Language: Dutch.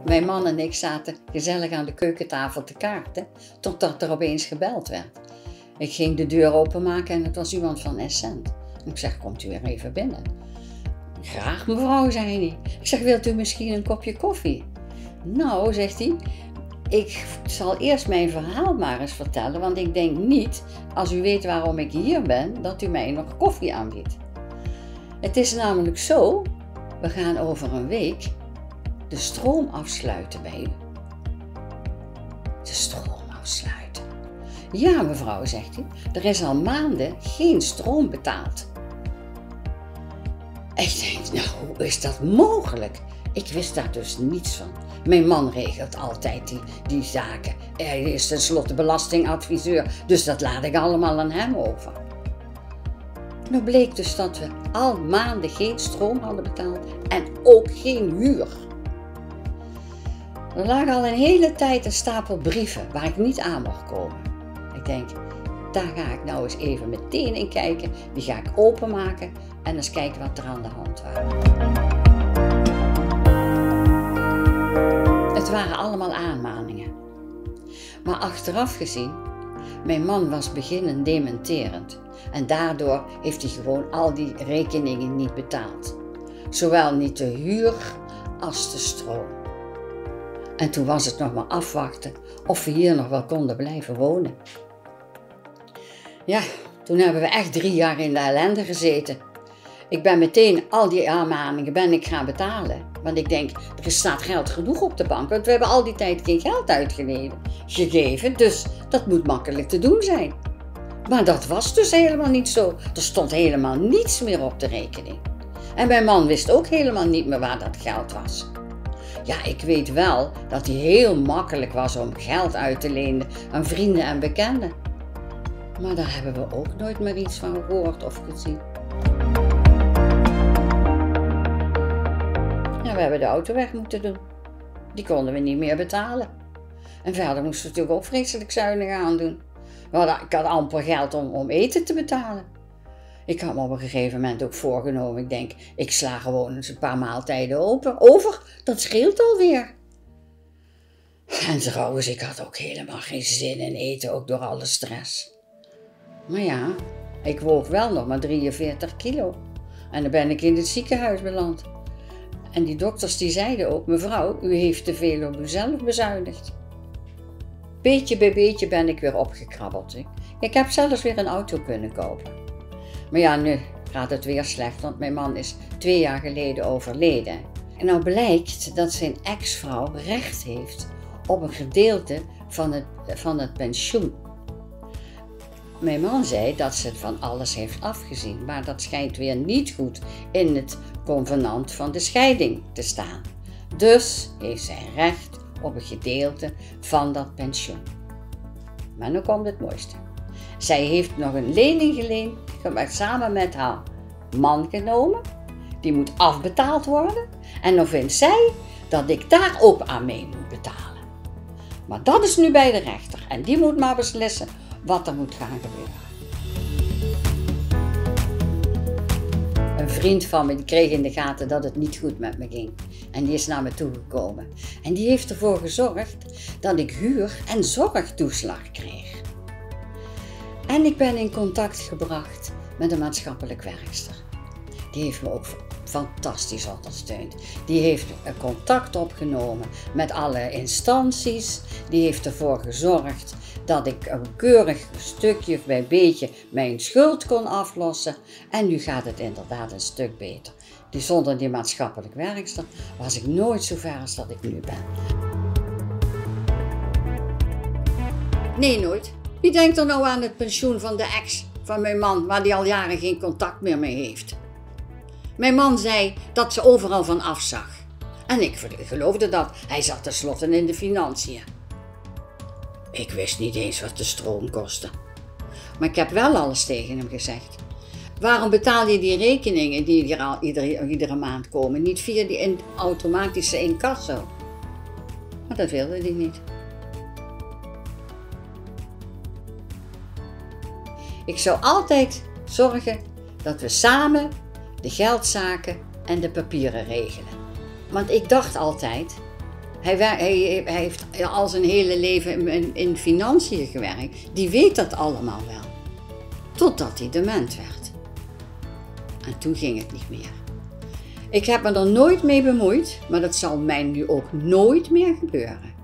Mijn man en ik zaten gezellig aan de keukentafel te kaarten, totdat er opeens gebeld werd. Ik ging de deur openmaken en het was iemand van Essent. Ik zeg, komt u weer even binnen? Graag mevrouw, zei hij. Ik zeg, wilt u misschien een kopje koffie? Nou, zegt hij, ik zal eerst mijn verhaal maar eens vertellen, want ik denk niet, als u weet waarom ik hier ben, dat u mij nog koffie aanbiedt. Het is namelijk zo, we gaan over een week de stroom afsluiten bij u. De stroom afsluiten? Ja, mevrouw, zegt hij, er is al maanden geen stroom betaald. Ik denk, nou, hoe is dat mogelijk? Ik wist daar dus niets van. Mijn man regelt altijd die zaken. Hij is tenslotte belastingadviseur, dus dat laat ik allemaal aan hem over. Nu bleek dus dat we al maanden geen stroom hadden betaald en ook geen huur. Er lag al een hele tijd een stapel brieven waar ik niet aan mocht komen. Ik denk, daar ga ik nou eens even meteen in kijken. Die ga ik openmaken en eens kijken wat er aan de hand was. Het waren allemaal aanmaningen. Maar achteraf gezien, mijn man was beginnend dementerend. En daardoor heeft hij gewoon al die rekeningen niet betaald. Zowel niet de huur als de stroom. En toen was het nog maar afwachten of we hier nog wel konden blijven wonen. Ja, toen hebben we echt 3 jaar in de ellende gezeten. Ik ben meteen al die aanmaningen gaan betalen. Want ik denk, er staat geld genoeg op de bank. Want we hebben al die tijd geen geld uitgegeven. Dus dat moet makkelijk te doen zijn. Maar dat was dus helemaal niet zo. Er stond helemaal niets meer op de rekening. En mijn man wist ook helemaal niet meer waar dat geld was. Ja, ik weet wel dat hij heel makkelijk was om geld uit te lenen aan vrienden en bekenden. Maar daar hebben we ook nooit meer iets van gehoord of gezien. Ja, we hebben de auto weg moeten doen. Die konden we niet meer betalen. En verder moesten we natuurlijk ook vreselijk zuinig aan doen. Ik had amper geld om eten te betalen. Ik had me op een gegeven moment ook voorgenomen. Ik denk, ik sla gewoon eens een paar maaltijden over. Dat scheelt alweer. En trouwens, ik had ook helemaal geen zin in eten, ook door alle stress. Maar ja, ik woog wel nog maar 43 kilo. En dan ben ik in het ziekenhuis beland. En die dokters die zeiden ook, mevrouw, u heeft te veel op uzelf bezuinigd. Beetje bij beetje ben ik weer opgekrabbeld. Ik heb zelfs weer een auto kunnen kopen. Maar ja, nu gaat het weer slecht, want mijn man is 2 jaar geleden overleden. En nou blijkt dat zijn ex-vrouw recht heeft op een gedeelte van het pensioen. Mijn man zei dat ze van alles heeft afgezien, maar dat schijnt weer niet goed in het convenant van de scheiding te staan. Dus heeft zij recht op een gedeelte van dat pensioen. Maar nu komt het mooiste. Zij heeft nog een lening geleend, samen met haar man genomen. Die moet afbetaald worden. En dan vindt zij dat ik daar ook aan mee moet betalen. Maar dat is nu bij de rechter. En die moet maar beslissen wat er moet gaan gebeuren. Een vriend van me die kreeg in de gaten dat het niet goed met me ging. En die is naar me toegekomen. En die heeft ervoor gezorgd dat ik huur- en zorgtoeslag kreeg. En ik ben in contact gebracht met een maatschappelijk werkster. Die heeft me ook fantastisch ondersteund. Die heeft contact opgenomen met alle instanties. Die heeft ervoor gezorgd dat ik een keurig stukje bij beetje mijn schuld kon aflossen. En nu gaat het inderdaad een stuk beter. Zonder die maatschappelijk werkster was ik nooit zo ver als dat ik nu ben. Nee, nooit. Wie denkt er nou aan het pensioen van de ex van mijn man, waar die al jaren geen contact meer mee heeft? Mijn man zei dat ze overal van afzag. En ik geloofde dat. Hij zat tenslotte in de financiën. Ik wist niet eens wat de stroom kostte. Maar ik heb wel alles tegen hem gezegd. Waarom betaal je die rekeningen die hier al iedere maand komen niet via die automatische incasso? Maar dat wilde hij niet. Ik zou altijd zorgen dat we samen de geldzaken en de papieren regelen. Want ik dacht altijd, Hij heeft al zijn hele leven in financiën gewerkt. Die weet dat allemaal wel. Totdat hij dement werd. En toen ging het niet meer. Ik heb me er nooit mee bemoeid, maar dat zal mij nu ook nooit meer gebeuren.